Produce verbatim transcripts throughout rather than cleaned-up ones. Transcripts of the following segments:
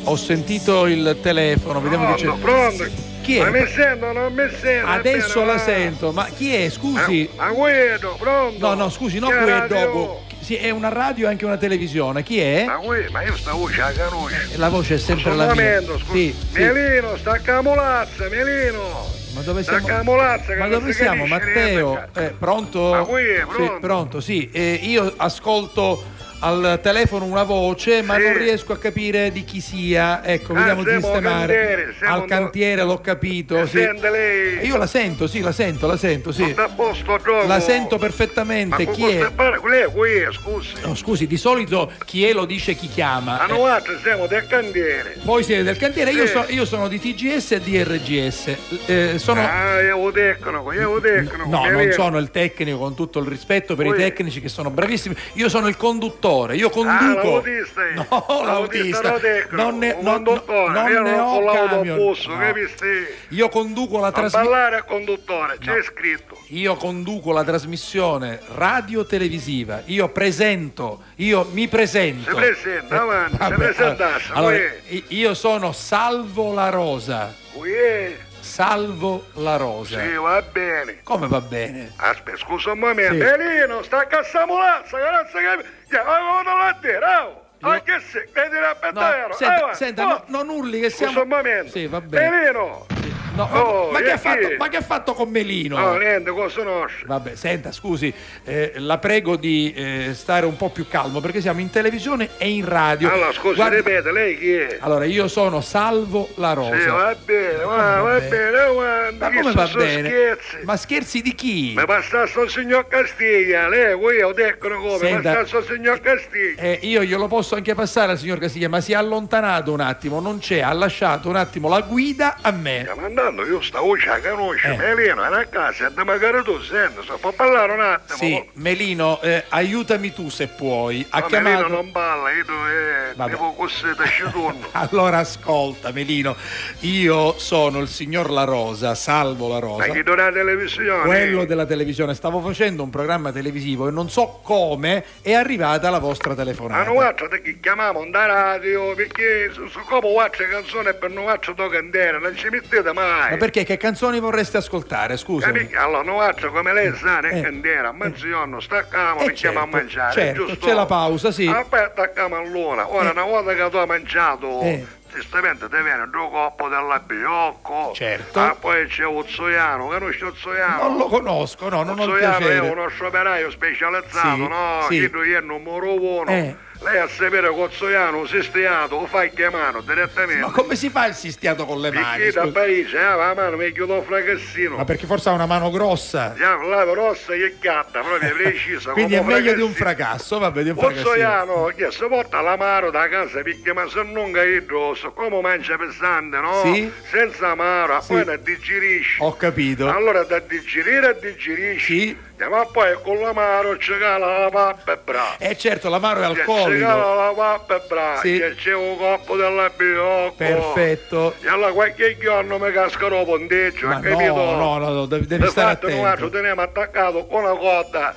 ho sentito il telefono, vediamo pronto, che c'è. pronto. Chi è? Ma mi sento, non mi sento. Adesso appena, la va. sento, ma chi è? Scusi. A Guido, pronto? No, no, scusi, no, Che qui è radio? dopo. Sì, è una radio e anche una televisione. Chi è? Ma, Guido, ma io sta voce la conosco. La voce è sempre Un la mia. momento, scusa. Sì, sì. Melino, stacca la mulazza, Melino. Ma dove Stacca siamo? la mulazza, che Ma non dove si siamo, capisce Matteo? niente. Eh, pronto? Ma qui è pronto? Sì, pronto, sì. Eh, io ascolto al telefono una voce, ma Sì. non riesco a capire di chi sia. Ecco, Ah, vediamo di siamo sistemare. cantiere, siamo Al do- cantiere, l'ho capito. Mi Sì. sente lei? Io la sento, sì, la sento, la sento, sì. Tutto a posto, gioco. La sento Ma perfettamente. con Chi è? questo bar- lei è qui, scusi. No, scusi, di solito chi è lo dice chi chiama. A Eh, noi altri siamo del cantiere. Voi siete del cantiere, io, Sì. so- io sono di T G S e di R G S. Eh, sono... Ah, io lo tecnico, io lo tecnico. No, non Melino. sono il tecnico, con tutto il rispetto per Ui. i tecnici che sono bravissimi. Io sono il conduttore, io Ah, conduco. l'autista. No, L'autista l'autista. lo tecnico. Non ne, un non, conduttore. non io ne non ho con camion. l'autobus, No. capisci? Io conduco la A trasmissione. ballare a conduttore, c'è No. scritto. Io conduco la trasmissione radio-televisiva. Io presento, io mi presento. Si presenta, avanti, si vabbè, presentasse, allora, qui. i- io sono Salvo La Rosa. Qui è. Salvo La Rosa. Sì, va bene. Come va bene? Aspetta, scusa un momento. Sì. Melino, sta a cassamolazza, che non si capisce. Ya, ma come la dire, oh? Anche se, vedi la No, pettero. senta, senta, no, non urli che siamo. Scusa un momento. Sì, va bene. Melino. Sì. No, ma, Oh, ma che e ha fatto, chi? ma che ha fatto con Melino? No, niente, cosa conosce. Vabbè, senta, scusi, eh, la prego di eh, stare un po' più calmo perché siamo in televisione e in radio. Allora, scusi, Guardi- ripete, lei chi è? Allora, io sono Salvo La Rosa. Sì, va bene, va, va va bene? bene, guarda, Ma chi come sono va bene? scherzi? Ma scherzi di chi? Mi passasse il signor Castiglia, lei, qui ho detto come, Senta, passasse il signor Castiglia. Eh, io glielo posso anche passare al signor Castiglia, ma si è allontanato un attimo, non c'è, ha lasciato un attimo la guida a me. Stiamo andando, io sta voce la conosco, Eh. Melino, era a casa, e magari tu senti, se può parlare un attimo. Sì, Melino, eh, aiutami tu se puoi. Ha Ma chiamato... Melino non balla, io eh, Vabbè. devo così da sciturno. Allora ascolta Melino, io sono il signor La Rosa, Salvo La Ma Rosa, chi dona la televisione? quello della televisione. Stavo facendo un programma televisivo e non so come è arrivata la vostra Ma telefonata. non faccio che chiamiamo da radio, perché su, su come faccio canzone per non faccio do candela, non ci mettete mai. Ma perché? Che canzoni vorreste ascoltare? Scusami. Capi- Allora, non faccio come lei sa, né Eh. candela, a mezzogiorno stacchiamo, Eh, mi chiamo a certo, mangiare, certo, giusto? c'è la pausa, sì. Aspetta, stacchiamo all'una. Ora, Eh. una volta che tu hai mangiato... Eh. Giustamente ti viene due coppi della biocco. Certo. Ah, poi c'è Uzzoiano, conosci Uzzoiano? Non lo conosco, no, non ho il Uzzoiano è piacere. uno operaio specializzato, Sì, no? sì. Chi tu è il numero uno. Eh. Lei a sapere che Uzzoiano si stiato, lo fai chiamare direttamente. Ma come si fa il sistiato con le mani? Perché da scusi? paese, eh, la mano mi chiudo un fracassino. Ma perché forse ha una mano grossa? Ya, la rossa che gatta, proprio precisa. Quindi è come meglio di un fracassino. fracasso, vabbè, di un fracassino. Uzzoiano, che si porta l'amaro da casa perché ma se non hai rosso, come mangia pesante, no? Sì. Senza amaro, Sì. poi la digerisci. Ho capito. Allora da digerire digerisci. Sì. Ma poi con l'amaro ci cala la pappa e bra. Eh certo, l'amaro è Ci alcolico. cala la pappa e bra. Sì. Che c'è un coppo della biocco. Perfetto. E allora qualche giorno mi cascherò ponteggio, Ma ha capito? no, no, no, no, devi, devi stare Infatti noi attento. ci teniamo attaccato con una coda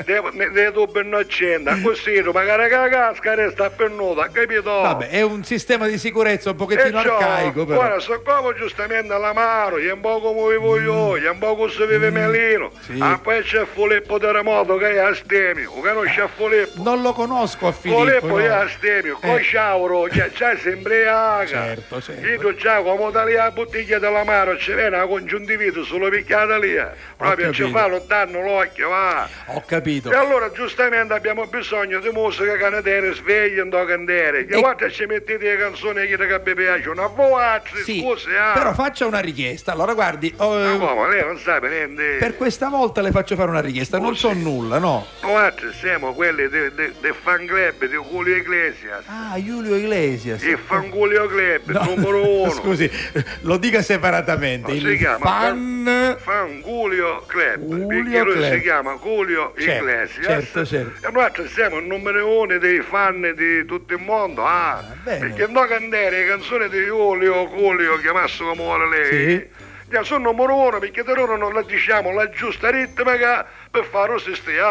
dei tubi innocenti, così magari che la casca resta appennuta, capito? Vabbè, è un sistema di sicurezza un pochettino E ciò, arcaico, però. ora so come giustamente l'amaro, è un po' come vivo io, è un po' come si vive Melino. sì. Ah, poi c'è Filippo Terremoto che è astemio, che non c'è Filippo. Non lo conosco a Filippo. Filippo è no. astemio, Eh. con Ciauro, che c'è sempre aga. Certo, certo. Io già come tagli la bottiglia dell'amaro ci viene la congiuntivite sulla picchiata lì. Proprio ci capito. fa lo danno l'occhio, va. Ho capito. E allora giustamente abbiamo bisogno di musica canadere, svegli in do candere. Che E- guarda ci mettete le canzoni che vi piacciono, a voi altri, Sì, scusi, ah. però faccia una richiesta. Allora, guardi, oh, Ma come, lei non sa per niente. per questa volta le faccio fare una richiesta. Non Oh, so sì. nulla, no? Noi altri siamo quelli del de, de fan club di Julio Iglesias. Ah, Giulio Iglesias. Il Fangulio Club, No, numero uno. Scusi, lo dica separatamente. No, si Il chiama fan... Fangulio Club, Julio perché lui Club. si chiama Julio Certo, Iglesias. certo, certo. E noi siamo il numero uno dei fan di tutto il mondo, ah, bene. perché non cantare le canzoni di Julio, Julio, chiamasse come vuole lei. Sì. Già sono numero uno perché da loro non la diciamo la giusta ritmica per fare lo stiato.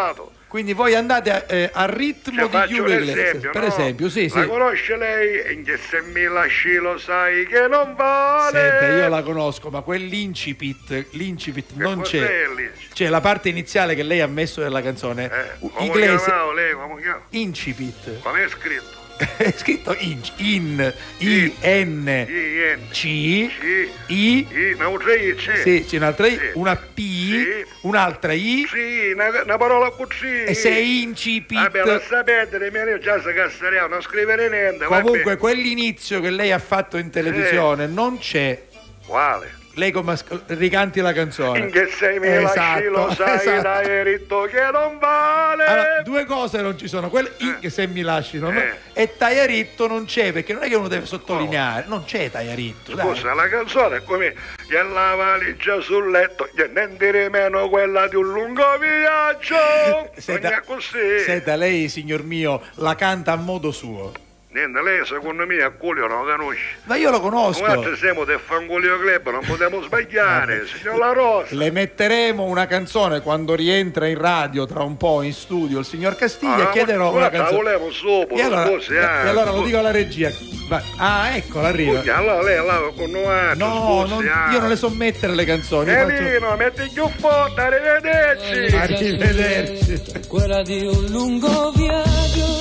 Quindi voi andate eh, al ritmo Cioè, di Giulio Iglesias. esempio, Per no? esempio, sì, La sì. conosce lei? In che se mi lasci lo sai che non vale. Senta, io la conosco, ma quell'incipit, l'incipit Che non cos'è c'è. l'incipit? C'è la parte iniziale che lei ha messo nella canzone. Eh, come Iglesias. chiamavo lei? Come chiama? Incipit. Come è scritto? È scritto in, in, I, N, I, N, C, C, I, I, un'altra I, c'è. sì, c'è un'altra I, Sì. una P, Sì. un'altra I, Sì, una, una parola così. e sei incipit. Vabbè, lascia perdere, mio già si casserà, non scrivere niente. Comunque, vabbè. quell'inizio che lei ha fatto in televisione non c'è. Quale? Lei come asco- ricanti la canzone. In che sei mi Esatto, lasci lo sai, esatto. dai ritto che non vale. Allora, due cose non ci sono, quelle in che se mi lasci non Eh. e Taiaritto non c'è, perché non è che uno deve sottolineare, non c'è Taiaritto, dai. Scusa, la canzone è come che la valigia sul letto, che niente di meno quella di un lungo viaggio. Senta, Non è così. senta, lei, signor mio, la canta a modo suo. Niente, lei secondo me a Culio non lo conosce. Ma io lo conosco. Guarda, siamo del Fangolio Club, non possiamo sbagliare, signor La Rosa. Le metteremo una canzone quando rientra in radio tra un po' in studio il signor Castiglia Ah, e chiederò guarda, una canzone. la volevo sopra, E allora, scusi, e eh. allora lo dico alla regia. Va- Ah, ecco, arriva. Scusi, allora lei là con noi, No, scusi, non- eh. io non le so mettere le canzoni. io faccio- Elino, metti più forte, arrivederci. Arrivederci. Quella di un lungo viaggio